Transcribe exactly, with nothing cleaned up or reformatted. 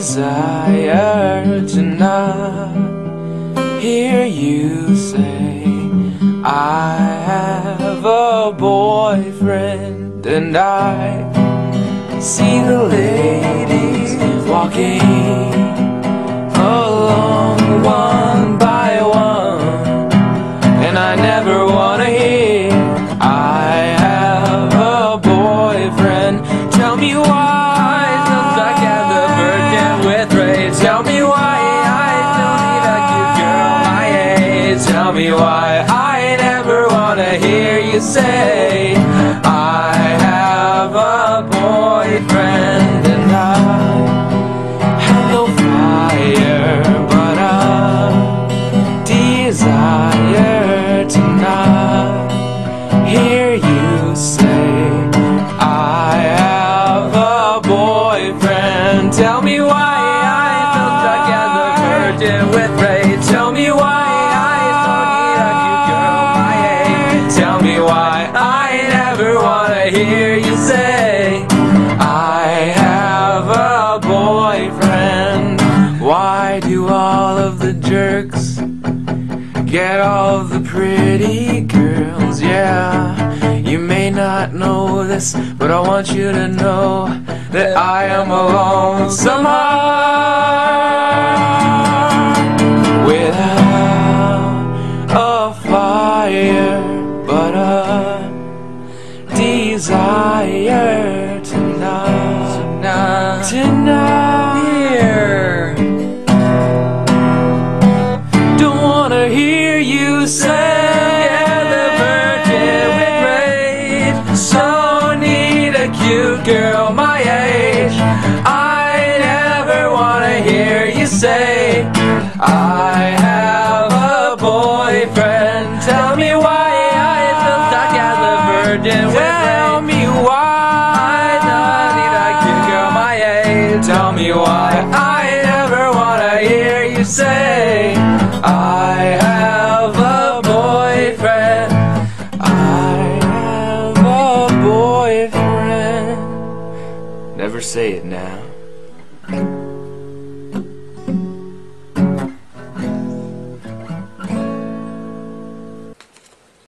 desire to not hear you say I have a boyfriend, and I see the ladies walking along one by one, and I never want to hear I have a boyfriend. Tell me why I still stuck as a virgin with rage. Tell me why I still need a cute girl my age. Tell me why I never want to hear you say I have a boyfriend, and I have no fire but a desire to not hear you say I have a boyfriend. Tell me why I still stuck as a virgin with rage. Tell me why I still need a cute girl my age. Tell me why I never want to hear you say I have a boyfriend. Why do all of the jerks get all of the pretty girls? Yeah, you may not know this, but I want you to know that I am a lonesome heart without a fire but a desire to not, to not hear. Don't wanna hear you say yeah, the virgin with rage. So need a cute girl my age. I never wanna hear you say I have a boyfriend. Tell me why I still stuck as a virgin with rage. Tell me why I don't need a cute girl my age. Tell me why I never wanna hear you say I have a boyfriend. I have a boyfriend. Never say it now.